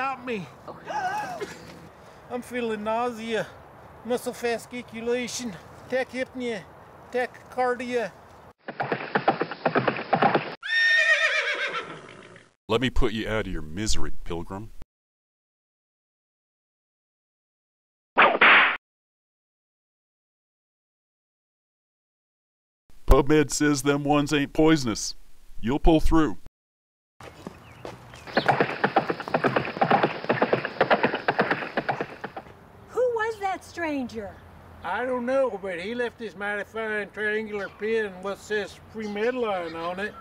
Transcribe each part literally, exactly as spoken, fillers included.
got me. I'm feeling nausea, muscle fasciculation, tachypnea, tachycardia. Let me put you out of your misery, Pilgrim. PubMed says them ones ain't poisonous. You'll pull through. Who was that stranger? I don't know, but he left this mighty fine triangular pin with what says free Medline on it.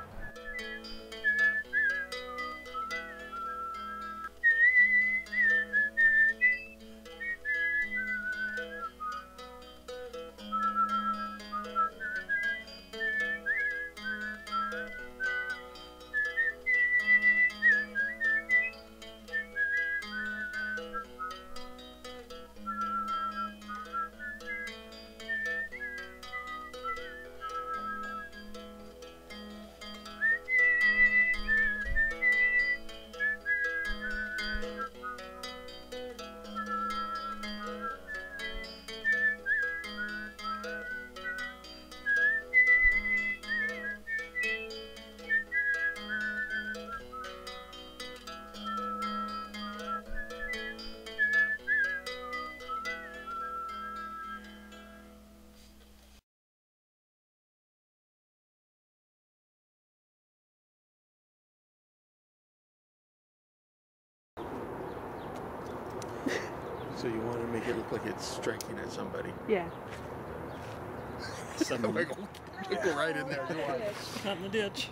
So you want to make it look like it's striking at somebody? Yeah. Somebody go, go right in there. Not in the ditch.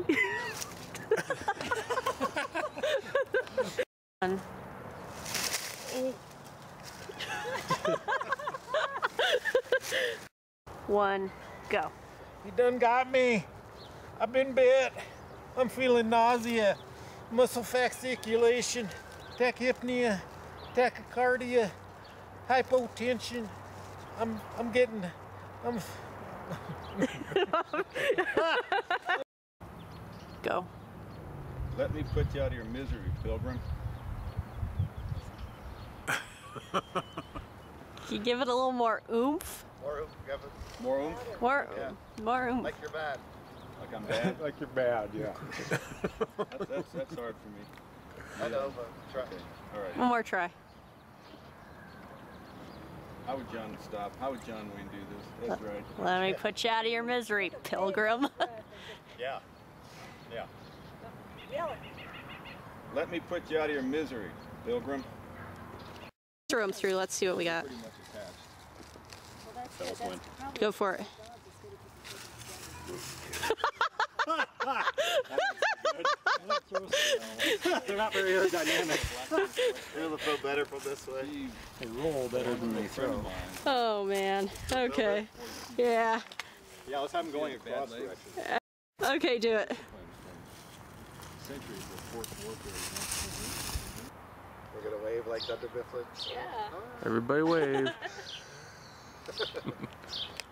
One. One, go. He done got me. I've been bit. I'm feeling nausea, muscle fasciculation, tachypnea, tachycardia, hypotension. I'm I'm getting I'm Go. Let me put you out of your misery, Pilgrim. Can you give it a little more oomph? More oomph, give it. More oomph? More Yeah. oomph. More oomph. Like you're bad. Like I'm bad? Like you're bad, yeah. that's, that's, that's hard for me. I know, but try. Okay. All right. One more try. How would John stop? How would John Wayne do this? That's right. Let me put you out of your misery, Pilgrim. Yeah. Yeah. Let me put you out of your misery, Pilgrim. Throw him through. Let's see what we got. Pretty much attached. That was one. Go for it. They're not very aerodynamic. It'll throw better from this way. They roll better than they throw. Oh man. Okay. Yeah. Yeah, let's have him going across direction. Okay, do it. Centuries of fourth warfare. We're gonna wave like Thunder Mifflin. Yeah. Everybody wave.